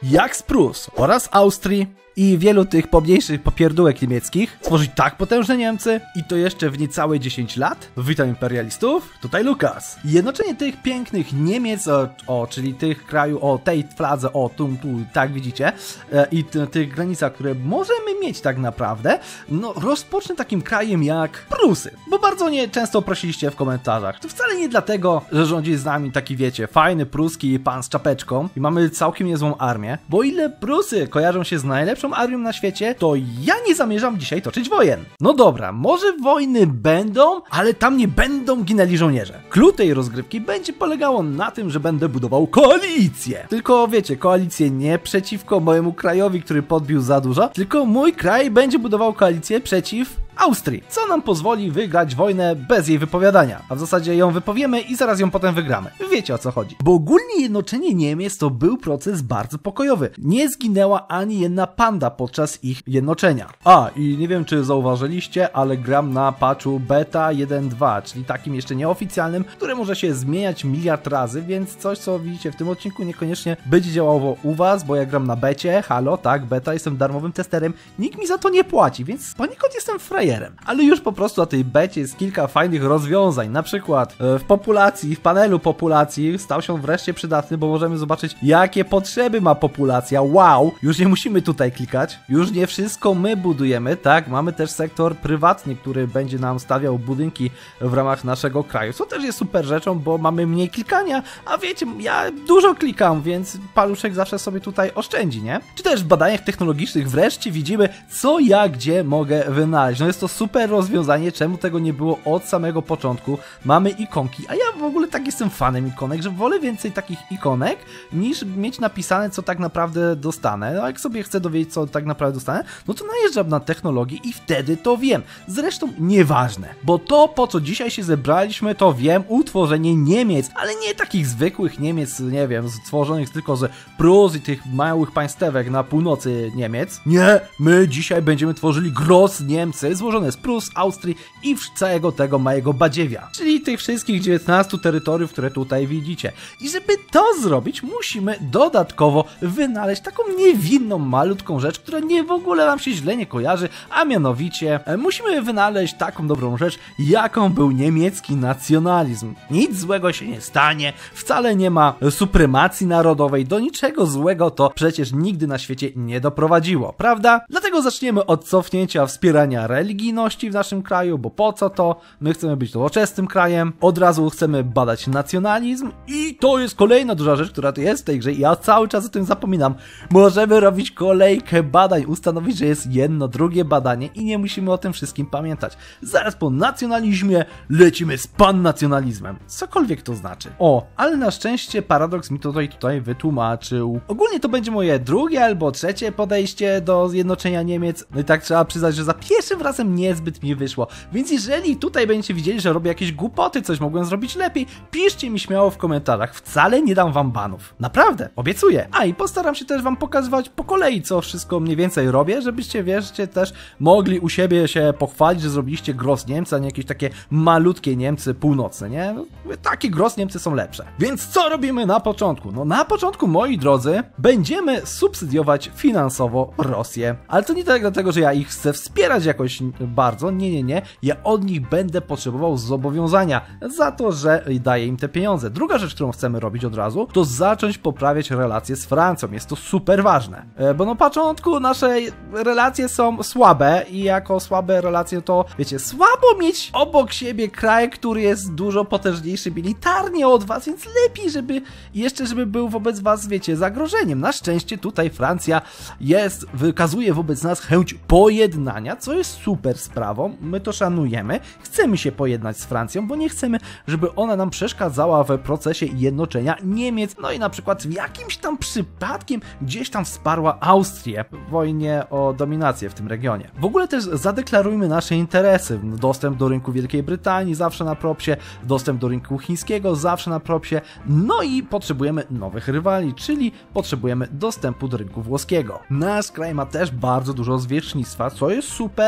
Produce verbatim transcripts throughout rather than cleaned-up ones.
Jak z Prus oraz Austrii i wielu tych pomniejszych popierdółek niemieckich stworzyć tak potężne Niemcy i to jeszcze w niecałe dziesięć lat? Witam imperialistów, tutaj Lukas. Jednoczenie tych pięknych Niemiec, o, o czyli tych krajów, o tej fladze, o tu, tu, tak widzicie, e, i t, tych granicach, które możemy mieć tak naprawdę, no rozpocznę takim krajem jak Prusy, bo bardzo nie często prosiliście w komentarzach. To wcale nie dlatego, że rządzi z nami taki, wiecie, fajny pruski pan z czapeczką i mamy całkiem niezłą armię, bo ile Prusy kojarzą się z najlepszą armią na świecie, to ja nie zamierzam dzisiaj toczyć wojen. No dobra, może wojny będą, ale tam nie będą ginęli żołnierze. Klucz tej rozgrywki będzie polegało na tym, że będę budował koalicję. Tylko wiecie, koalicję nie przeciwko mojemu krajowi, który podbił za dużo, tylko mój kraj będzie budował koalicję przeciw Austrii, co nam pozwoli wygrać wojnę bez jej wypowiadania. A w zasadzie ją wypowiemy i zaraz ją potem wygramy. Wiecie, o co chodzi. Bo ogólnie jednoczenie Niemiec to był proces bardzo pokojowy. Nie zginęła ani jedna panda podczas ich jednoczenia. A, i nie wiem, czy zauważyliście, ale gram na patchu beta jeden dwa, czyli takim jeszcze nieoficjalnym, który może się zmieniać miliard razy, więc coś, co widzicie w tym odcinku, niekoniecznie będzie działało u was, bo ja gram na becie, halo, tak, beta, jestem darmowym testerem, nikt mi za to nie płaci, więc poniekąd jestem frajerem. Ale już po prostu na tej becie jest kilka fajnych rozwiązań, na przykład w populacji, w panelu populacji stał się wreszcie przydatny, bo możemy zobaczyć, jakie potrzeby ma populacja. Wow, już nie musimy tutaj klikać, już nie wszystko my budujemy, tak, mamy też sektor prywatny, który będzie nam stawiał budynki w ramach naszego kraju, co też jest super rzeczą, bo mamy mniej klikania, a wiecie, ja dużo klikam, więc paluszek zawsze sobie tutaj oszczędzi, nie? Czy też w badaniach technologicznych wreszcie widzimy, co ja gdzie mogę wynaleźć. No jest to super rozwiązanie, czemu tego nie było od samego początku. Mamy ikonki, a ja w ogóle tak jestem fanem ikonek, że wolę więcej takich ikonek, niż mieć napisane, co tak naprawdę dostanę. No jak sobie chcę dowiedzieć, co tak naprawdę dostanę, no to najeżdżam na technologię i wtedy to wiem. Zresztą nieważne, bo to, po co dzisiaj się zebraliśmy, to wiem, utworzenie Niemiec, ale nie takich zwykłych Niemiec, nie wiem, stworzonych tylko ze Prus i tych małych państewek na północy Niemiec. Nie, my dzisiaj będziemy tworzyli Gross Niemcy, złożone z Prus, Austrii i całego tego małego badziewia, czyli tych wszystkich dziewiętnastu terytoriów, które tutaj widzicie. I żeby to zrobić, musimy dodatkowo wynaleźć taką niewinną, malutką rzecz, która nie w ogóle nam się źle nie kojarzy, a mianowicie e, musimy wynaleźć taką dobrą rzecz, jaką był niemiecki nacjonalizm. Nic złego się nie stanie, wcale nie ma supremacji narodowej, do niczego złego to przecież nigdy na świecie nie doprowadziło, prawda? Dlatego zaczniemy od cofnięcia wspierania religijności w naszym kraju, bo po co to? My chcemy być nowoczesnym krajem, od razu chcemy badać nacjonalizm i to jest kolejna duża rzecz, która tu jest w tej grze i ja cały czas o tym zapominam. Możemy robić kolejkę badań, ustanowić, że jest jedno, drugie badanie i nie musimy o tym wszystkim pamiętać. Zaraz po nacjonalizmie lecimy z pannacjonalizmem. Cokolwiek to znaczy. O, ale na szczęście Paradox mi to tutaj, tutaj wytłumaczył. Ogólnie to będzie moje drugie albo trzecie podejście do zjednoczenia Niemiec. No i tak trzeba przyznać, że za pierwszym razem niezbyt mi wyszło. Więc jeżeli tutaj będziecie widzieli, że robię jakieś głupoty, coś mogłem zrobić lepiej, piszcie mi śmiało w komentarzach. Wcale nie dam wam banów. Naprawdę, obiecuję. A i postaram się też wam pokazywać po kolei, co wszystko mniej więcej robię, żebyście, wierzcie, też mogli u siebie się pochwalić, że zrobiliście Gross Niemcy, a nie jakieś takie malutkie Niemcy północne, nie? No, takie Gross Niemcy są lepsze. Więc co robimy na początku? No na początku, moi drodzy, będziemy subsydiować finansowo Rosję. Ale to nie tak dlatego, że ja ich chcę wspierać jakoś bardzo, nie, nie, nie. Ja od nich będę potrzebował zobowiązania za to, że daję im te pieniądze. Druga rzecz, którą chcemy robić od razu, to zacząć poprawiać relacje z Francją. Jest to super ważne. Bo na początku nasze relacje są słabe i jako słabe relacje to, wiecie, słabo mieć obok siebie kraj, który jest dużo potężniejszy militarnie od was, więc lepiej, żeby jeszcze, żeby był wobec was, wiecie, zagrożeniem. Na szczęście tutaj Francja jest, wykazuje wobec nas chęć pojednania, co jest super sprawą. My to szanujemy. Chcemy się pojednać z Francją, bo nie chcemy, żeby ona nam przeszkadzała w procesie jednoczenia Niemiec, no i na przykład jakimś tam przypadkiem gdzieś tam wsparła Austrię w wojnie o dominację w tym regionie. W ogóle też zadeklarujmy nasze interesy. Dostęp do rynku Wielkiej Brytanii zawsze na propsie, dostęp do rynku chińskiego zawsze na propsie, no i potrzebujemy nowych rywali, czyli potrzebujemy dostępu do rynku włoskiego. Nasz kraj ma też bardzo dużo zwierzchnictwa, co jest super, bo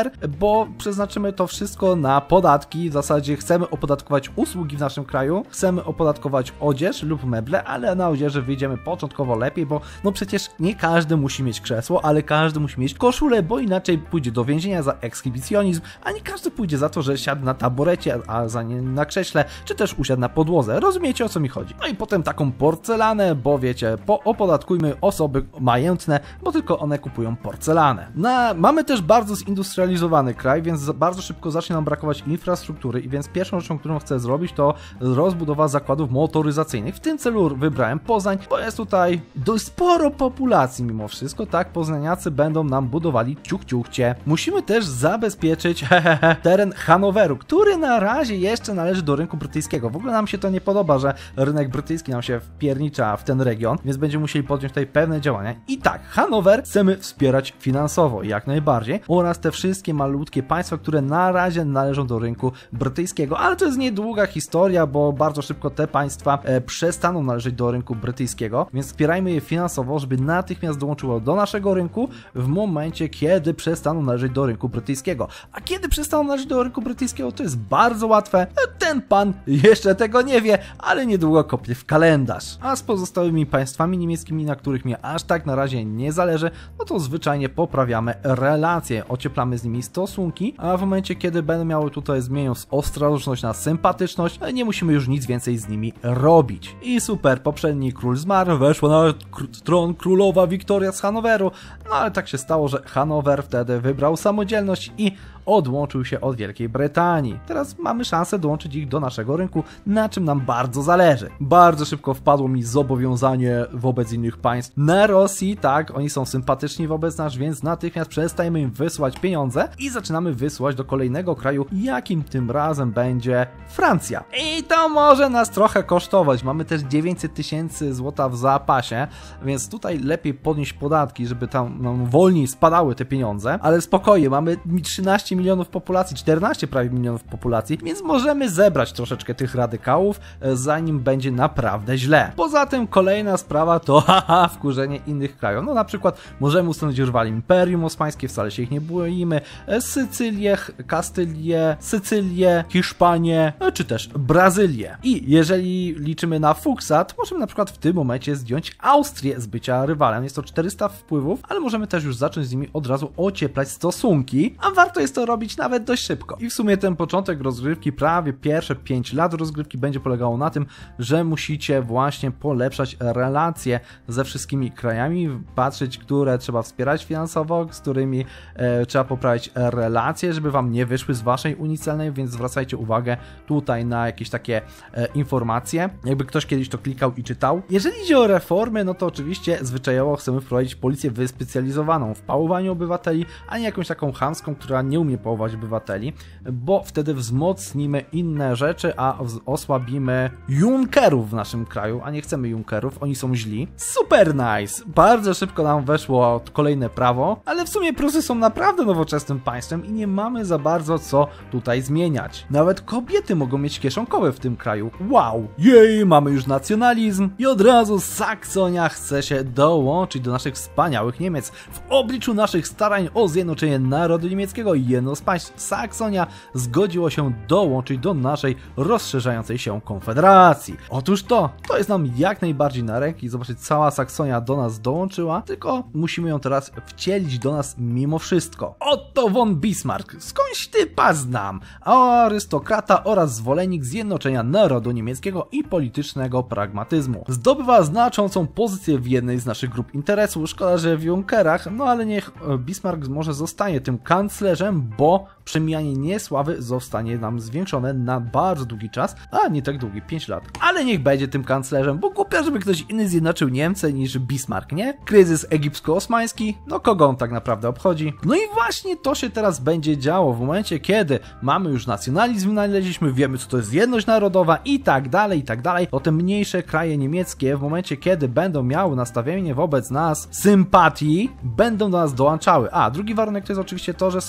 bo przeznaczymy to wszystko na podatki. W zasadzie chcemy opodatkować usługi w naszym kraju, chcemy opodatkować odzież lub meble, ale na odzieży wyjdziemy początkowo lepiej, bo no przecież nie każdy musi mieć krzesło, ale każdy musi mieć koszulę, bo inaczej pójdzie do więzienia za ekshibicjonizm, a nie każdy pójdzie za to, że siadł na taborecie, a za nie na krześle, czy też usiadł na podłodze. Rozumiecie, o co mi chodzi? No i potem taką porcelanę, bo wiecie, po opodatkujmy osoby majętne, bo tylko one kupują porcelanę. Na, mamy też bardzo zindustrializowany kraj, więc bardzo szybko zacznie nam brakować infrastruktury i więc pierwszą rzeczą, którą chcę zrobić, to rozbudowa zakładów motoryzacyjnych. W tym celu wybrałem Poznań, bo jest tutaj dość sporo populacji mimo wszystko, tak? Poznaniacy będą nam budowali ciuch ciuchcie. Musimy też zabezpieczyć hehehe, teren Hanoweru, który na razie jeszcze należy do rynku brytyjskiego. W ogóle nam się to nie podoba, że rynek brytyjski nam się wpiernicza w ten region, więc będziemy musieli podjąć tutaj pewne działania. I tak, Hanower chcemy wspierać finansowo, jak najbardziej, oraz te wszystkie malutkie państwa, które na razie należą do rynku brytyjskiego, ale to jest niedługa historia, bo bardzo szybko te państwa e, przestaną należeć do rynku brytyjskiego, więc wspierajmy je finansowo, żeby natychmiast dołączyło do naszego rynku w momencie, kiedy przestaną należeć do rynku brytyjskiego. A kiedy przestaną należeć do rynku brytyjskiego, to jest bardzo łatwe. Ten pan jeszcze tego nie wie, ale niedługo kopie w kalendarz. A z pozostałymi państwami niemieckimi, na których mi aż tak na razie nie zależy, no to zwyczajnie poprawiamy relacje, ocieplamy z nimi stosunki, a w momencie, kiedy będą miały tutaj zmienią z ostrożność na sympatyczność, nie musimy już nic więcej z nimi robić. I super, poprzedni król zmarł, weszła na tron królowa Wiktoria z Hanoweru, no ale tak się stało, że Hanower wtedy wybrał samodzielność i odłączył się od Wielkiej Brytanii. Teraz mamy szansę dołączyć ich do naszego rynku, na czym nam bardzo zależy. Bardzo szybko wpadło mi zobowiązanie wobec innych państw. Na Rosji, tak, oni są sympatyczni wobec nas, więc natychmiast przestajemy im wysyłać pieniądze i zaczynamy wysyłać do kolejnego kraju, jakim tym razem będzie Francja. I to może nas trochę kosztować. Mamy też dziewięćset tysięcy złota w zapasie, więc tutaj lepiej podnieść podatki, żeby tam nam wolniej spadały te pieniądze, ale spokojnie, mamy trzynaście milionów populacji, czternaście prawie milionów populacji, więc możemy zebrać troszeczkę tych radykałów, zanim będzie naprawdę źle. Poza tym kolejna sprawa to haha, wkurzenie innych krajów. No na przykład możemy ustanowić rywali Imperium Osmańskie, wcale się ich nie boimy, Sycylię, Kastylię, Sycylię, Hiszpanię, czy też Brazylię. I jeżeli liczymy na fuksa, to możemy na przykład w tym momencie zdjąć Austrię z bycia rywalem. Jest to czterysta wpływów, ale możemy też już zacząć z nimi od razu ocieplać stosunki, a warto jest to robić nawet dość szybko. I w sumie ten początek rozgrywki, prawie pierwsze pięć lat rozgrywki będzie polegało na tym, że musicie właśnie polepszać relacje ze wszystkimi krajami, patrzeć, które trzeba wspierać finansowo, z którymi e, trzeba poprawić relacje, żeby wam nie wyszły z waszej unii celnej, więc zwracajcie uwagę tutaj na jakieś takie e, informacje, jakby ktoś kiedyś to klikał i czytał. Jeżeli idzie o reformy, no to oczywiście zwyczajowo chcemy wprowadzić policję wyspecjalizowaną w pałowaniu obywateli, a nie jakąś taką chamską, która nie umie pałować obywateli, bo wtedy wzmocnimy inne rzeczy, a osłabimy junkerów w naszym kraju, a nie chcemy junkerów, oni są źli. Super nice! Bardzo szybko nam weszło kolejne prawo, ale w sumie Prusy są naprawdę nowoczesnym państwem i nie mamy za bardzo co tutaj zmieniać. Nawet kobiety mogą mieć kieszonkowe w tym kraju. Wow! Jej, mamy już nacjonalizm i od razu Saksonia chce się dołączyć do naszych wspaniałych Niemiec. W obliczu naszych starań o zjednoczenie narodu niemieckiego jedno z państw, Saksonia, zgodziło się dołączyć do naszej rozszerzającej się konfederacji. Otóż to, to jest nam jak najbardziej na ręki. Zobaczyć, cała Saksonia do nas dołączyła, tylko musimy ją teraz wcielić do nas mimo wszystko. Otto von Bismarck, skądś typa znam, arystokrata oraz zwolennik zjednoczenia narodu niemieckiego i politycznego pragmatyzmu. Zdobywa znaczącą pozycję w jednej z naszych grup interesu. Szkoda, że w Junckerach, no ale niech Bismarck może zostanie tym kanclerzem, bo przemijanie niesławy zostanie nam zwiększone na bardzo długi czas, a nie tak długi, pięć lat. Ale niech będzie tym kanclerzem, bo głupio, żeby ktoś inny zjednoczył Niemcy niż Bismarck, nie? Kryzys egipsko-osmański, no kogo on tak naprawdę obchodzi? No i właśnie to się teraz będzie działo w momencie, kiedy mamy już nacjonalizm, znaleźliśmy, wiemy, co to jest jedność narodowa i tak dalej, i tak dalej. To te mniejsze kraje niemieckie w momencie, kiedy będą miały nastawienie wobec nas sympatii, będą do nas dołączały. A drugi warunek to jest oczywiście to, że są w naszej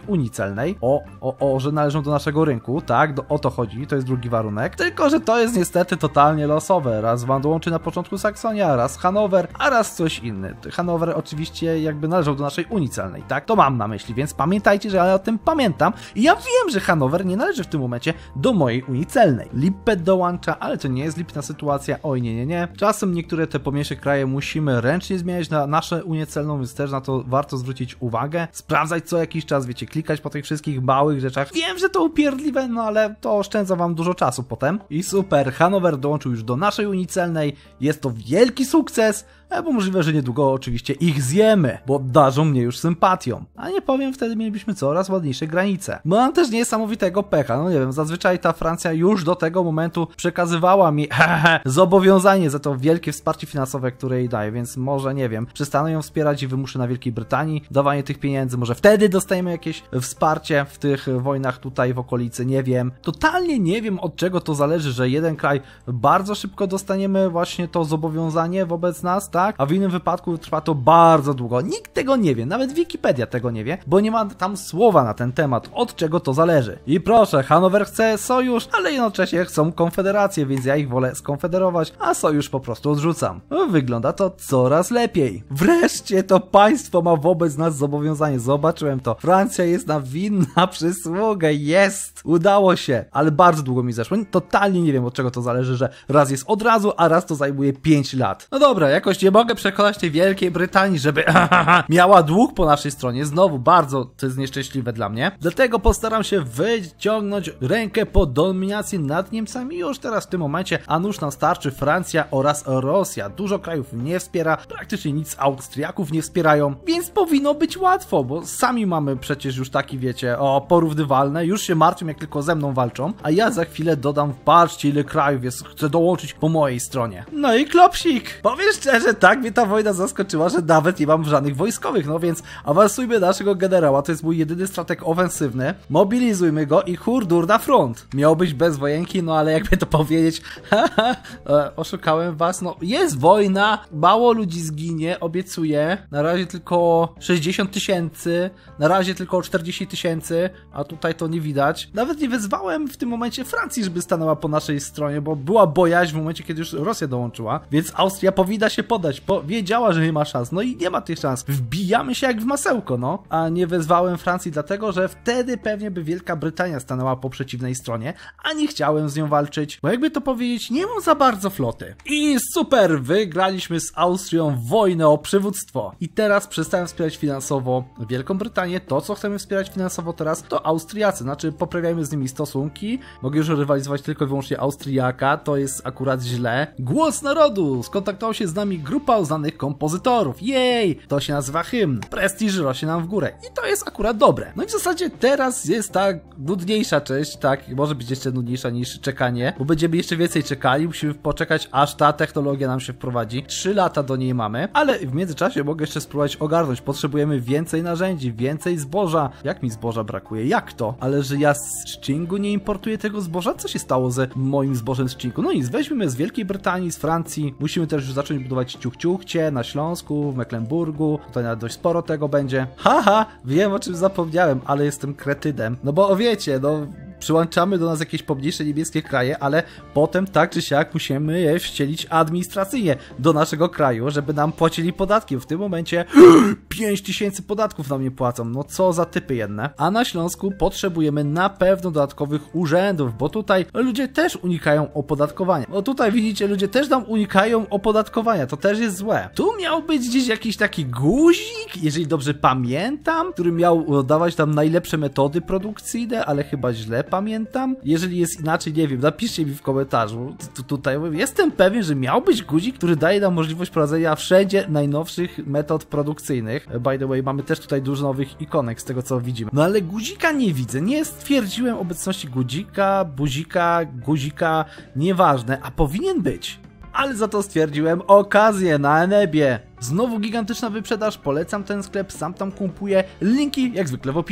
Unii Celnej, o, o, o, że należą do naszego rynku, tak, do, o to chodzi, to jest drugi warunek, tylko że to jest niestety totalnie losowe, raz wam dołączy na początku Saksonia, raz Hanower, a raz coś inny. Hanower oczywiście jakby należał do naszej Unii Celnej, tak, to mam na myśli, więc pamiętajcie, że ja o tym pamiętam i ja wiem, że Hanower nie należy w tym momencie do mojej Unii Celnej. Lippet dołącza, ale to nie jest lipna sytuacja, oj nie, nie, nie. Czasem niektóre te pomniejsze kraje musimy ręcznie zmieniać na nasze Unię Celną, więc też na to warto zwrócić uwagę, sprawdzać co jakiś czas, wiecie, klikać po tych wszystkich małych rzeczach. Wiem, że to upierdliwe, no ale to oszczędza wam dużo czasu potem. I super, Hanower dołączył już do naszej Unii Celnej, jest to wielki sukces, bo możliwe, że niedługo oczywiście ich zjemy, bo darzą mnie już sympatią. A nie powiem, wtedy mielibyśmy coraz ładniejsze granice. Mam też niesamowitego pecha, no nie wiem, zazwyczaj ta Francja już do tego momentu przekazywała mi hehe, zobowiązanie za to wielkie wsparcie finansowe, które jej daje, więc może, nie wiem, przestanę ją wspierać i wymuszę na Wielkiej Brytanii dawanie tych pieniędzy, może wtedy dostajemy jakieś wsparcie w tych wojnach tutaj w okolicy, nie wiem. Totalnie nie wiem, od czego to zależy, że jeden kraj bardzo szybko dostaniemy właśnie to zobowiązanie wobec nas, tak? A w innym wypadku trwa to bardzo długo. Nikt tego nie wie, nawet Wikipedia tego nie wie, bo nie ma tam słowa na ten temat, od czego to zależy. I proszę, Hanower chce sojusz, ale jednocześnie chcą konfederację, więc ja ich wolę skonfederować, a sojusz po prostu odrzucam. Wygląda to coraz lepiej. Wreszcie to państwo ma wobec nas zobowiązanie. Zobaczyłem to. Francja jest nam winna przysługę. Jest! Udało się. Ale bardzo długo mi zeszło. Totalnie nie wiem, od czego to zależy, że raz jest od razu, a raz to zajmuje pięć lat. No dobra, jakoś nie mogę przekonać tej Wielkiej Brytanii, żeby miała dług po naszej stronie. Znowu bardzo to jest nieszczęśliwe dla mnie. Dlatego postaram się wyciągnąć rękę po dominację nad Niemcami już teraz w tym momencie, a nuż nam starczy Francja oraz Rosja. Dużo krajów nie wspiera, praktycznie nic Austriaków nie wspierają, więc powinno być łatwo, bo sami mamy przecież już taki, wiecie, o, porównywalne, już się martwią, jak tylko ze mną walczą, a ja za chwilę dodam, patrzcie ile krajów jest, chcę dołączyć po mojej stronie. No i klopsik! Powiem szczerze, tak mnie ta wojna zaskoczyła, że nawet nie mam żadnych wojskowych, no więc awansujmy naszego generała, to jest mój jedyny strateg ofensywny, mobilizujmy go i hurdur na front. Miał być bez wojenki, no ale jakby to powiedzieć, haha, e, oszukałem was, no jest wojna, mało ludzi zginie, obiecuję, na razie tylko sześćdziesiąt tysięcy, na razie tylko czterdzieści tysięcy, a tutaj to nie widać. Nawet nie wezwałem w tym momencie Francji, żeby stanęła po naszej stronie, bo była bojaźń w momencie, kiedy już Rosja dołączyła, więc Austria powinna się podać, bo wiedziała, że nie ma szans, no i nie ma tych szans. Wbijamy się jak w masełko, no. A nie wezwałem Francji dlatego, że wtedy pewnie by Wielka Brytania stanęła po przeciwnej stronie, a nie chciałem z nią walczyć, bo jakby to powiedzieć, nie mam za bardzo floty. I super, wygraliśmy z Austrią wojnę o przywództwo. I teraz przestałem wspierać finansowo Wielką Brytanię. To, co chcemy wspierać finansowo teraz, to Austriacy, znaczy poprawiajmy z nimi stosunki. Mogę już rywalizować tylko i wyłącznie Austriaka, to jest akurat źle. Głos Narodu! Skontaktował się z nami grupa uznanych kompozytorów. Jej! To się nazywa hymn. Prestiż rośnie nam w górę. I to jest akurat dobre. No i w zasadzie teraz jest ta nudniejsza część, tak, może być jeszcze nudniejsza niż czekanie, bo będziemy jeszcze więcej czekali, musimy poczekać, aż ta technologia nam się wprowadzi. Trzy lata do niej mamy, ale w międzyczasie mogę jeszcze spróbować ogarnąć. Potrzebujemy więcej narzędzi, więcej zboża. Jak mi zboża brakuje? Jak to? Ale że ja z Szczingu nie importuję tego zboża? Co się stało ze moim zbożem z Szczingu? No i weźmiemy z Wielkiej Brytanii, z Francji. Musimy też już zacząć budować ciuchciuchcie na Śląsku, w Mecklenburgu. Tutaj nawet dość sporo tego będzie. Haha, wiem o czym zapomniałem, ale jestem kretydem. No bo wiecie, no... przyłączamy do nas jakieś pomniejsze niebieskie kraje, ale potem tak czy siak musimy je wcielić administracyjnie do naszego kraju, żeby nam płacili podatki. W tym momencie pięć tysięcy podatków nam nie płacą. No co za typy jedne. A na Śląsku potrzebujemy na pewno dodatkowych urzędów, bo tutaj ludzie też unikają opodatkowania. Bo tutaj widzicie, ludzie też nam unikają opodatkowania. To też jest złe. Tu miał być gdzieś jakiś taki guzik, jeżeli dobrze pamiętam, który miał dawać tam najlepsze metody produkcyjne, ale chyba źle pamiętam. Jeżeli jest inaczej, nie wiem, napiszcie mi w komentarzu. Tu, tutaj jestem pewien, że miał być guzik, który daje nam możliwość prowadzenia wszędzie najnowszych metod produkcyjnych. By the way, mamy też tutaj dużo nowych ikonek z tego, co widzimy. No ale guzika nie widzę. Nie stwierdziłem obecności guzika, buzika, guzika, nieważne, a powinien być. Ale za to stwierdziłem okazję na Enebie. Znowu gigantyczna wyprzedaż, polecam ten sklep, sam tam kupuję. Linki jak zwykle w opisie.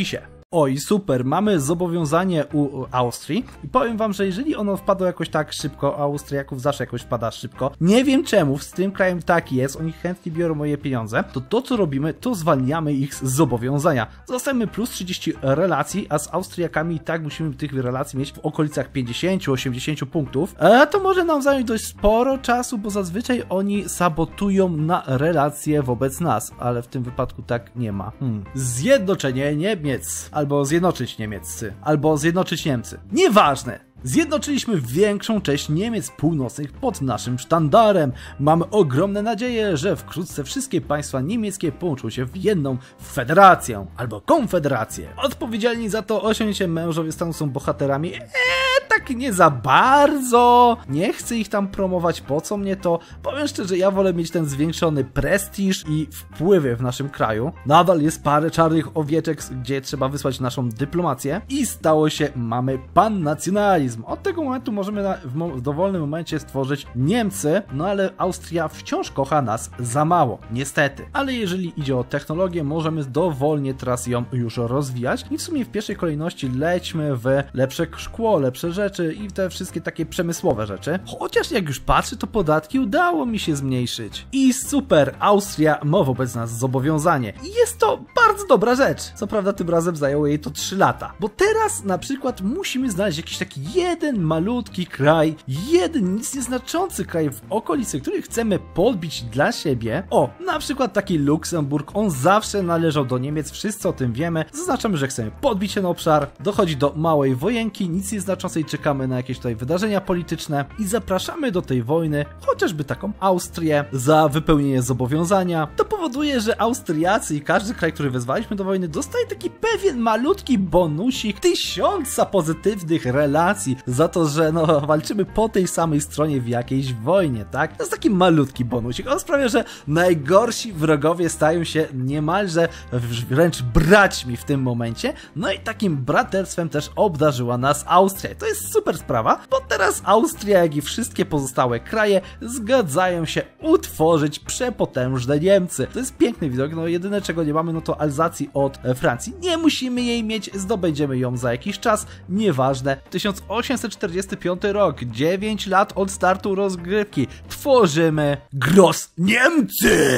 Oj, super, mamy zobowiązanie u Austrii i powiem wam, że jeżeli ono wpadło jakoś tak szybko, a Austriaków zawsze jakoś wpada szybko, nie wiem czemu, z tym krajem tak jest, oni chętnie biorą moje pieniądze, to to co robimy, to zwalniamy ich z zobowiązania. Zostajemy plus trzydzieści relacji, a z Austriakami i tak musimy tych relacji mieć w okolicach pięćdziesiąt do osiemdziesięciu punktów, a to może nam zająć dość sporo czasu, bo zazwyczaj oni sabotują na relacje wobec nas, ale w tym wypadku tak nie ma. Hmm. Zjednoczenie Niemiec, albo zjednoczyć niemieccy, albo zjednoczyć Niemcy. Nieważne! Zjednoczyliśmy większą część Niemiec północnych pod naszym sztandarem. Mamy ogromne nadzieje, że wkrótce wszystkie państwa niemieckie połączą się w jedną federację albo konfederację. Odpowiedzialni za to osiągnięcie mężowie stanu są bohaterami. Eee, tak nie za bardzo. Nie chcę ich tam promować, po co mnie to? Powiem szczerze, ja wolę mieć ten zwiększony prestiż i wpływy w naszym kraju. Nadal jest parę czarnych owieczek, gdzie trzeba wysłać naszą dyplomację i stało się, mamy pannacjonalizm. Od tego momentu możemy na, w, mo w dowolnym momencie stworzyć Niemcy, no ale Austria wciąż kocha nas za mało, niestety. Ale jeżeli idzie o technologię, możemy dowolnie teraz ją już rozwijać i w sumie w pierwszej kolejności lećmy w lepsze szkło, lepsze rzeczy i te wszystkie takie przemysłowe rzeczy. Chociaż jak już patrzę, to podatki udało mi się zmniejszyć. I super, Austria ma wobec nas zobowiązanie. I jest to bardzo dobra rzecz. Co prawda tym razem zajęło jej to trzy lata. Bo teraz na przykład musimy znaleźć jakiś taki jeden malutki kraj, jeden nic nieznaczący kraj w okolicy, który chcemy podbić dla siebie. O, na przykład taki Luksemburg, on zawsze należał do Niemiec, wszyscy o tym wiemy. Zaznaczamy, że chcemy podbić ten obszar, dochodzi do małej wojenki, nic nieznaczącej, czekamy na jakieś tutaj wydarzenia polityczne i zapraszamy do tej wojny chociażby taką Austrię za wypełnienie zobowiązania. To powoduje, że Austriacy i każdy kraj, który wezwaliśmy do wojny, dostaje taki pewien malutki bonusik, tysiąca pozytywnych relacji za to, że no walczymy po tej samej stronie w jakiejś wojnie, tak? To jest taki malutki bonusik. On sprawia, że najgorsi wrogowie stają się niemalże wręcz braćmi w tym momencie. No i takim braterstwem też obdarzyła nas Austria. To jest super sprawa, bo teraz Austria, jak i wszystkie pozostałe kraje zgadzają się utworzyć przepotężne Niemcy. To jest piękny widok, no jedyne czego nie mamy, no to Alzacji od Francji. Nie musimy jej mieć, zdobędziemy ją za jakiś czas, nieważne. tysiąc osiemset czterdziesty piąty rok, dziewięć lat od startu rozgrywki. Tworzymy Gross Niemcy!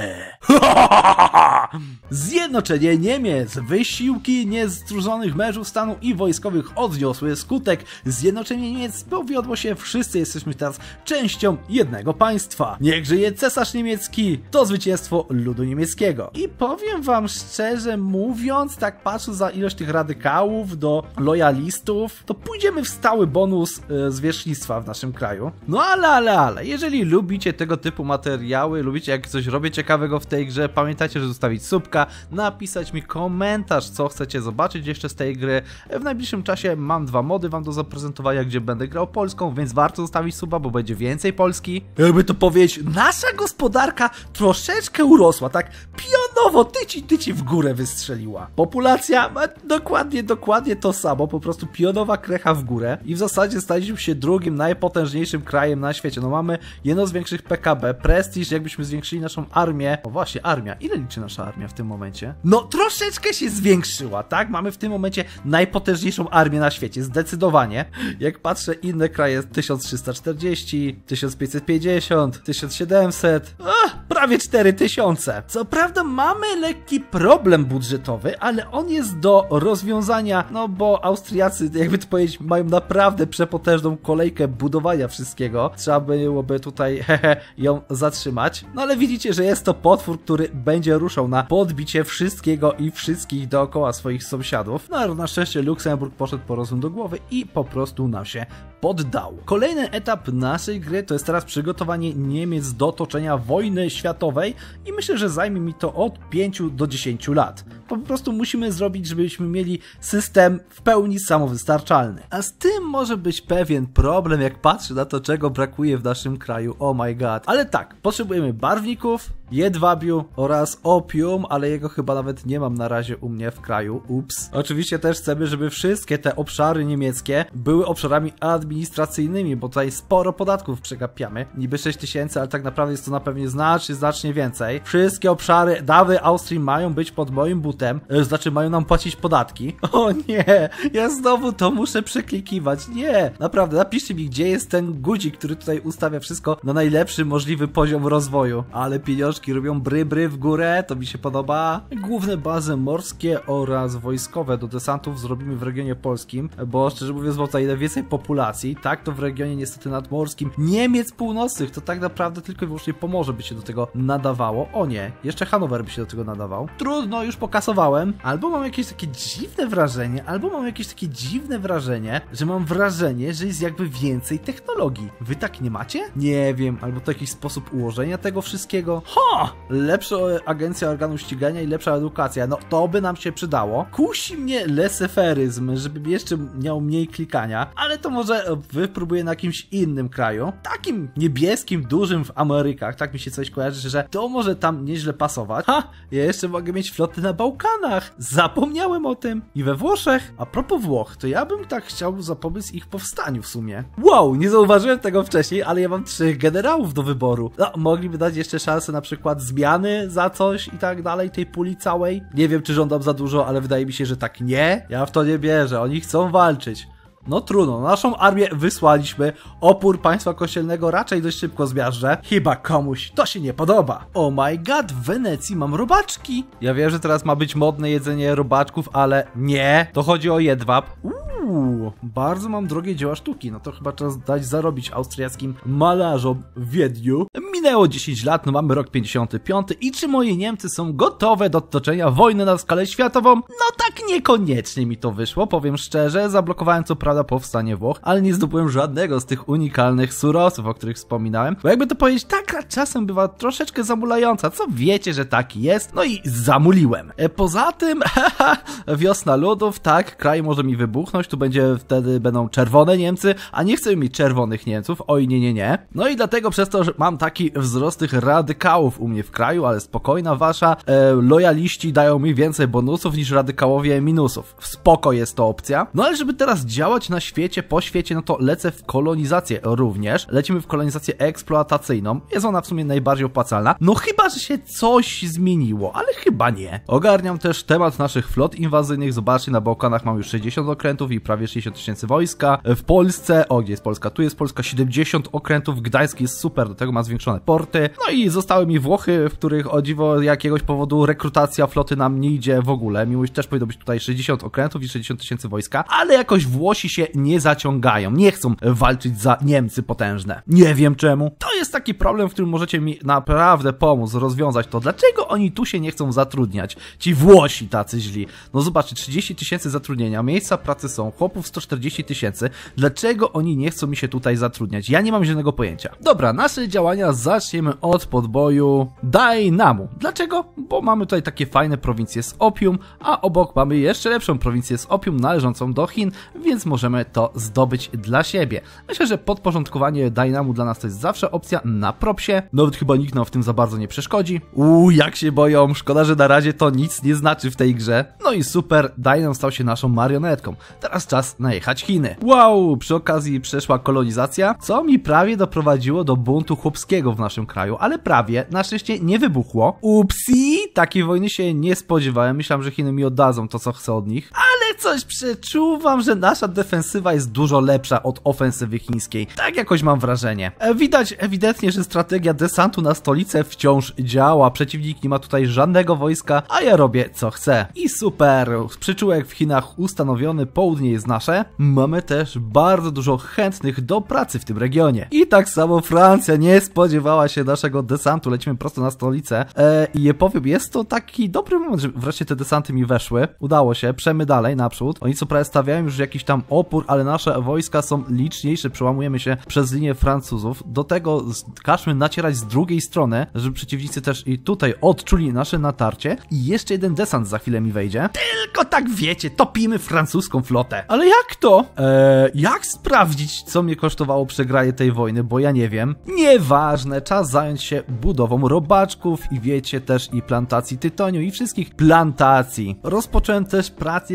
Zjednoczenie Niemiec, wysiłki niezdrużonych mężów stanu i wojskowych odniosły skutek. Zjednoczenie Niemiec powiodło się, wszyscy jesteśmy teraz częścią jednego państwa. Niech żyje cesarz niemiecki, to zwycięstwo ludu niemieckiego. I powiem wam szczerze mówiąc, tak patrząc za ilość tych radykałów do lojalistów, to pójdziemy w stały bonus yy, zwierzchnictwa w naszym kraju. No ale, ale, ale, jeżeli lubicie tego typu materiały, lubicie jak coś robię ciekawego w tej grze, pamiętajcie, że zostawić subka, napisać mi komentarz, co chcecie zobaczyć jeszcze z tej gry. W najbliższym czasie mam dwa mody wam do zaprezentowania, gdzie będę grał Polską, więc warto zostawić suba, bo będzie więcej Polski. Jakby to powiedzieć, nasza gospodarka troszeczkę urosła, tak pionowo, tyci, tyci w górę wystrzeliła. Populacja ma dokładnie, dokładnie to samo, po prostu pionowa krecha w górę i w zasadzie staliśmy się drugim najpotężniejszym krajem na świecie. No mamy jedno z większych P K B, prestiż, jakbyśmy zwiększyli naszą armię. O właśnie, armia. Ile liczy nasza armia w tym momencie? No troszeczkę się zwiększyła, tak? Mamy w tym momencie najpotężniejszą armię na świecie, zdecydowanie. Jak patrzę, inne kraje tysiąc trzysta czterdzieści, tysiąc pięćset pięćdziesiąt, tysiąc siedemset, ach, prawie cztery tysiące. Co prawda mamy lekki problem budżetowy, ale on jest do rozwiązania, no bo Austriacy, jakby to powiedzieć, mają naprawdę przepotężną kolejkę budowania wszystkiego. Trzeba byłoby tutaj hehe ją zatrzymać. No ale widzicie, że jest to potwór, który będzie ruszał na podbicie wszystkiego i wszystkich dookoła swoich sąsiadów. No ale na szczęście Luksemburg poszedł po rozum do głowy i po prostu nam się poddał. Kolejny etap naszej gry to jest teraz przygotowanie Niemiec do toczenia wojny światowej i myślę, że zajmie mi to od pięciu do dziesięciu lat. Po prostu musimy zrobić, żebyśmy mieli system w pełni samowystarczalny. A z tym może być pewien problem, jak patrzę na to, czego brakuje w naszym kraju. Oh my god. Ale tak, potrzebujemy barwników, jedwabiu oraz opium, ale jego chyba nawet nie mam na razie u mnie w kraju. Ups. Oczywiście też chcemy, żeby wszystkie te obszary niemieckie były obszarami administracyjnymi, bo tutaj sporo podatków przegapiamy. Niby sześć tysięcy, ale tak naprawdę jest to na pewno znacznie, znacznie więcej. Wszystkie obszary dawnej Austrii mają być pod moim butem. punktem, e, znaczy mają nam płacić podatki. O nie, ja znowu to muszę przeklikiwać. Nie, naprawdę, napiszcie mi, gdzie jest ten guzik, który tutaj ustawia wszystko na najlepszy możliwy poziom rozwoju. Ale pieniążki robią bry bry w górę, to mi się podoba. Główne bazy morskie oraz wojskowe do desantów zrobimy w regionie polskim, bo szczerze mówiąc mam tutaj więcej populacji, tak, to w regionie niestety nadmorskim Niemiec północnych, to tak naprawdę tylko i wyłącznie Pomorze by się do tego nadawało. O nie, jeszcze Hanower by się do tego nadawał. Trudno, już pokasowałem. Albo mam jakieś takie dziwne wrażenie, albo mam jakieś takie dziwne wrażenie, że mam wrażenie, że jest jakby więcej technologii. Wy tak nie macie? Nie wiem, albo to jakiś sposób ułożenia tego wszystkiego. Ha! Lepsza agencja organu ścigania i lepsza edukacja, no to by nam się przydało. Kusi mnie leseferyzm, żeby jeszcze miał mniej klikania, ale to może wypróbuję na jakimś innym kraju. Takim niebieskim, dużym w Amerykach, tak mi się coś kojarzy, że to może tam nieźle pasować. Ha! Ja jeszcze mogę mieć floty na Bałkanach. Zapomniałem o tym. I we Włoszech. A propos Włoch, to ja bym tak chciał zapobiec ich powstaniu w sumie. Wow, nie zauważyłem tego wcześniej, ale ja mam trzech generałów do wyboru. No, mogliby dać jeszcze szansę na przykład zmiany za coś i tak dalej, tej puli całej. Nie wiem, czy żądam za dużo, ale wydaje mi się, że tak nie. Ja w to nie wierzę, oni chcą walczyć. No trudno, naszą armię wysłaliśmy, opór państwa kościelnego raczej dość szybko zmiażdżę. Chyba komuś to się nie podoba. Oh my god, w Wenecji mam robaczki. Ja wiem, że teraz ma być modne jedzenie robaczków, ale nie, to chodzi o jedwab. Uuu, bardzo mam drogie dzieła sztuki, no to chyba czas dać zarobić austriackim malarzom w Wiedniu. Minęło dziesięć lat, no mamy rok pięćdziesiąty piąty i czy moi Niemcy są gotowe do toczenia wojny na skalę światową? No tak niekoniecznie mi to wyszło, powiem szczerze, zablokowałem co prawda powstanie Włoch, ale nie zdobyłem żadnego z tych unikalnych surowców, o których wspominałem, bo jakby to powiedzieć, ta gra czasem bywa troszeczkę zamulająca, co wiecie, że tak jest, no i zamuliłem. E, poza tym, haha, wiosna ludów, tak, kraj może mi wybuchnąć, tu będzie wtedy będą czerwone Niemcy, a nie chcę mieć czerwonych Niemców, oj nie, nie, nie. No i dlatego przez to, że mam taki wzrost tych radykałów u mnie w kraju, ale spokojna wasza, e, lojaliści dają mi więcej bonusów niż radykałowie minusów. Spoko jest to opcja. No ale żeby teraz działać na świecie, po świecie, no to lecę w kolonizację również. Lecimy w kolonizację eksploatacyjną. Jest ona w sumie najbardziej opłacalna. No chyba, że się coś zmieniło, ale chyba nie. Ogarniam też temat naszych flot inwazyjnych. Zobaczcie, na Bałkanach mam już sześćdziesiąt okrętów i prawie sześćdziesiąt tysięcy wojska. W Polsce, o gdzie jest Polska? Tu jest Polska, siedemdziesiąt okrętów. Gdańsk jest super, do tego ma zwiększone porty. No i zostały mi Włochy, w których o dziwo jakiegoś powodu rekrutacja floty nam nie idzie w ogóle. Mimo że też powinno być tutaj sześćdziesiąt okrętów i sześćdziesiąt tysięcy wojska, ale jakoś Włosi się nie zaciągają, nie chcą walczyć za Niemcy potężne. Nie wiem czemu. To jest taki problem, w którym możecie mi naprawdę pomóc rozwiązać to. Dlaczego oni tu się nie chcą zatrudniać? Ci Włosi tacy źli. No zobaczcie, trzydzieści tysięcy zatrudnienia, miejsca pracy są, chłopów sto czterdzieści tysięcy. Dlaczego oni nie chcą mi się tutaj zatrudniać? Ja nie mam żadnego pojęcia. Dobra, nasze działania zaczniemy od podboju Dainamu. Dlaczego? Bo mamy tutaj takie fajne prowincje z opium, a obok mamy jeszcze lepszą prowincję z opium należącą do Chin, więc możemy to zdobyć dla siebie. Myślę, że podporządkowanie Dainamu dla nas to jest zawsze opcja na propsie. Nawet chyba nikt nam w tym za bardzo nie przeszkodzi. Uuu, jak się boją. Szkoda, że na razie to nic nie znaczy w tej grze. No i super, Dainam stał się naszą marionetką. Teraz czas najechać Chiny. Wow, przy okazji przeszła kolonizacja, co mi prawie doprowadziło do buntu chłopskiego w naszym kraju, ale prawie, na szczęście nie wybuchło. Upsi, takiej wojny się nie spodziewałem. Myślałem, że Chiny mi oddadzą to, co chcę od nich. Ale coś przeczuwam, że nasza defensywa jest dużo lepsza od ofensywy chińskiej. Tak jakoś mam wrażenie. E, widać ewidentnie, że strategia desantu na stolicę wciąż działa. Przeciwnik nie ma tutaj żadnego wojska, a ja robię co chcę. I super. Przyczółek w Chinach ustanowiony, południe jest nasze. Mamy też bardzo dużo chętnych do pracy w tym regionie. I tak samo Francja nie spodziewała się naszego desantu. Lecimy prosto na stolicę. E, I je powiem, jest to taki dobry moment, że wreszcie te desanty mi weszły. Udało się, przemy dalej naprzód. Oni co prawie stawiają już jakiś tam opór, ale nasze wojska są liczniejsze. Przełamujemy się przez linię Francuzów. Do tego każmy nacierać z drugiej strony, żeby przeciwnicy też i tutaj odczuli nasze natarcie. I jeszcze jeden desant za chwilę mi wejdzie. Tylko tak wiecie, topimy francuską flotę. Ale jak to? Eee, jak sprawdzić, co mnie kosztowało przegranie tej wojny, bo ja nie wiem. Nieważne, czas zająć się budową robaczków i wiecie też i plantacji tytoniu i wszystkich plantacji. Rozpocząłem też pracę ze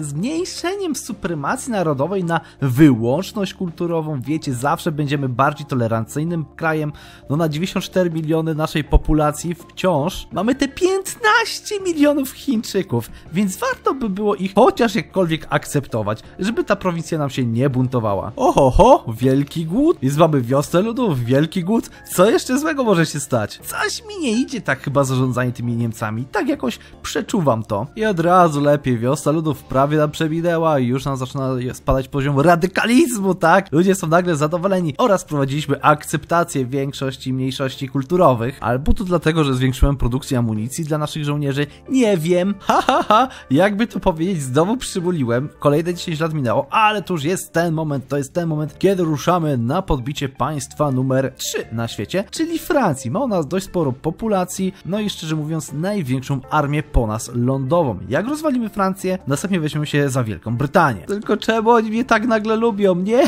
zmniejszeniem supremacji narodowej na wyłączność kulturową. Wiecie, zawsze będziemy bardziej tolerancyjnym krajem. No na dziewięćdziesiąt cztery miliony naszej populacji wciąż mamy te piętnaście milionów Chińczyków, więc warto by było ich chociaż jakkolwiek akceptować, żeby ta prowincja nam się nie buntowała. Oho, wielki głód, więc mamy wiosnę ludów, wielki głód. Co jeszcze złego może się stać? Coś mi nie idzie tak chyba zarządzanie tymi Niemcami. Tak jakoś przeczuwam to. I od razu lepiej, wiosna ludów prawie nam przeminęła i już nam zaczyna spadać poziom radykalizmu, tak? Ludzie są nagle zadowoleni oraz prowadziliśmy akceptację większości i mniejszości kulturowych. Albo to dlatego, że zwiększyłem produkcję amunicji dla naszych żołnierzy? Nie wiem. Ha, ha, ha. Jakby to powiedzieć, znowu przymuliłem. Kolejne dziesięć lat minęło, ale to już jest ten moment, to jest ten moment, kiedy ruszamy na podbicie państwa numer trzy na świecie, czyli Francji. Ma u nas dość sporo populacji, no i szczerze mówiąc największą armię po nas lądową. Jak rozwalimy Francję, następnie weźmiemy się za Wielką Brytanię. Tylko czemu oni mnie tak nagle lubią? Nie!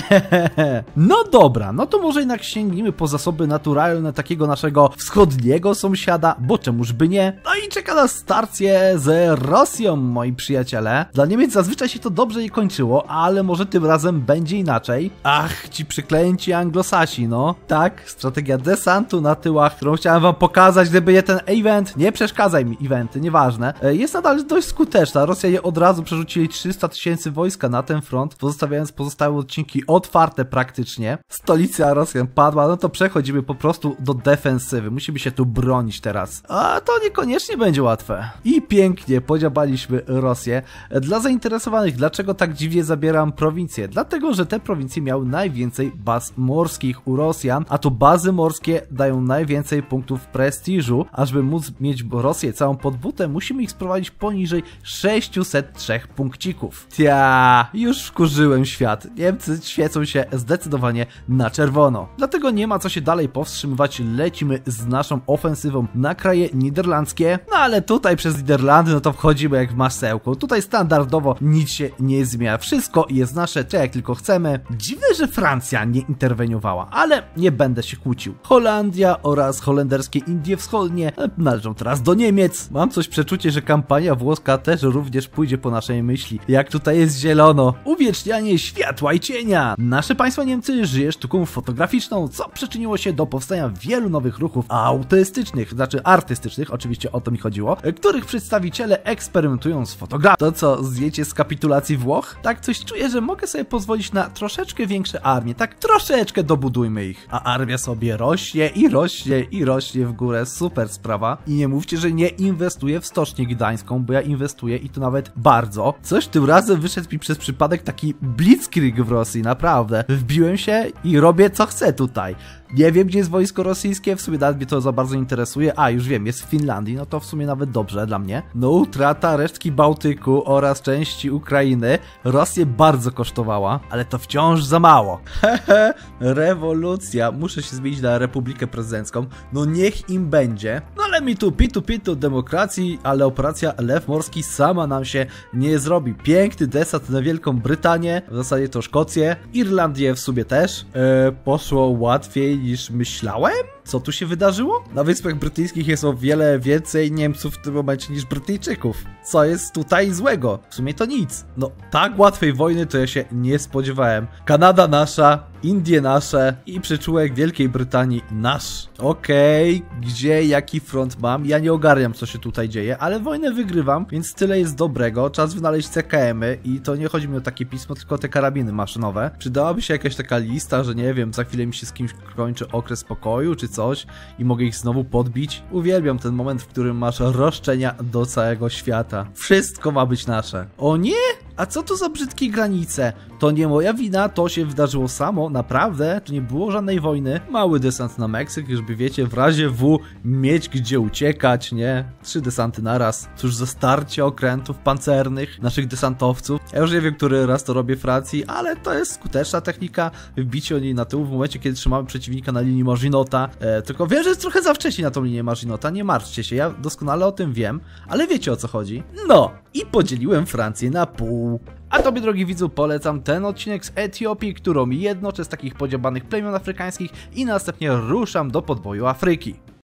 No dobra, no to może jednak sięgnijmy po zasoby naturalne takiego naszego wschodniego sąsiada, bo czemuż by nie? No i czeka nas starcie z Rosją, moi przyjaciele. Dla Niemiec zazwyczaj się to dobrze nie kończyło, ale może tym razem będzie inaczej. Ach, ci przyklęci anglosasi, no. Tak, strategia desantu na tyłach, którą chciałem wam pokazać, gdyby nie ten event. Nie przeszkadzaj mi, eventy, nieważne. Jest nadal dość skuteczna. Rosjanie od razu przerzucili trzysta tysięcy wojska na ten front, pozostawiając pozostałe odcinki otwarte praktycznie. Stolica Rosjan padła, no to przechodzimy po prostu do defensywy. Musimy się tu bronić teraz. A to niekoniecznie będzie łatwe. I pięknie podziabaliśmy Rosję. Dla zainteresowanych, dlaczego tak dziwnie zabieram prowincję? Dlatego, że te prowincje miały najwięcej baz morskich u Rosjan, a to bazy morskie dają najwięcej punktów prestiżu. A żeby móc mieć Rosję całą pod butę, musimy ich sprowadzić poniżej sześciuset trzech punkcików. Tia, już wkurzyłem świat. Niemcy świecą się zdecydowanie na czerwono. Dlatego nie ma co się dalej powstrzymywać. Lecimy z naszą ofensywą na kraje niderlandzkie. No ale tutaj przez Niderlandy, no to wchodzimy jak w masełko. Tutaj standardowo nic się nie zmienia. Wszystko jest nasze, czy jak tylko chcemy. Dziwne, że Francja nie interweniowała, ale nie będę się kłócił. Holandia oraz holenderskie Indie Wschodnie należą teraz do Niemiec. Mam coś przeczucie, że kampania włoska też również pójdzie po naszej myśli. Jak tutaj jest zielono. Uwiecznianie światła i cienia. Nasze państwo Niemcy żyje sztuką fotograficzną, co przyczyniło się do powstania wielu nowych ruchów autystycznych, znaczy artystycznych, oczywiście o to mi chodziło, których przedstawiciele eksperymentują z fotografią. To co, zdjęcie z kapitulacji Włoch? Tak coś czuję, że mogę sobie pozwolić na troszeczkę większe armie, tak troszeczkę dobudujmy ich. A armia sobie rośnie i rośnie i rośnie w górę, super sprawa. I nie mówcie, że nie inwestuję w Stocznię Gdańską, bo ja inwestuję i to nawet bardzo. Coś tym razem wyszedł mi przez przypadek taki blitzkrieg w Rosji, naprawdę. Wbiłem się i robię co chcę tutaj. Nie wiem, gdzie jest wojsko rosyjskie, w sumie nawet mnie to za bardzo interesuje. A, już wiem, jest w Finlandii, no to w sumie nawet dobrze dla mnie. No, utrata resztki Bałtyku oraz części Ukrainy Rosję bardzo kosztowała, ale to wciąż za mało. Hehe, rewolucja. Muszę się zmienić na republikę prezydencką. No niech im będzie. No ale mi tu pitu pitu demokracji, ale operacja Lew Morski sama nam się nie zrobi. Piękny desant na Wielką Brytanię, w zasadzie to Szkocję, Irlandię w sumie też. Eee, poszło łatwiej niż myślałem? Co tu się wydarzyło? Na Wyspach Brytyjskich jest o wiele więcej Niemców w tym momencie niż Brytyjczyków. Co jest tutaj złego? W sumie to nic. No, tak łatwej wojny to ja się nie spodziewałem. Kanada nasza, Indie nasze i przyczółek Wielkiej Brytanii nasz. Okej, okay, gdzie, jaki front mam? Ja nie ogarniam, co się tutaj dzieje, ale wojnę wygrywam, więc tyle jest dobrego. Czas wynaleźć C K M-y i to nie chodzi mi o takie pismo, tylko o te karabiny maszynowe. Przydałaby się jakaś taka lista, że nie wiem, za chwilę mi się z kimś kończy okres pokoju, czy coś i mogę ich znowu podbić. Uwielbiam ten moment, w którym masz roszczenia do całego świata. Wszystko ma być nasze. O nie? A co to za brzydkie granice? To nie moja wina, to się wydarzyło samo, naprawdę, to nie było żadnej wojny. Mały desant na Meksyk, żeby wiecie, w razie W mieć gdzie uciekać, nie? Trzy desanty naraz. Cóż za starcie okrętów pancernych, naszych desantowców. Ja już nie wiem, który raz to robię Francji, ale to jest skuteczna technika. Wbicie od niej na tył w momencie, kiedy trzymamy przeciwnika na linii Maginota. E, tylko wiem, że jest trochę za wcześnie na tą linię Maginota, nie martwcie się, ja doskonale o tym wiem, ale wiecie o co chodzi. No, i podzieliłem Francję na pół. A tobie, drogi widzu, polecam ten odcinek z Etiopii, którą jednoczę z takich podziabanych plemion afrykańskich i następnie ruszam do podboju Afryki.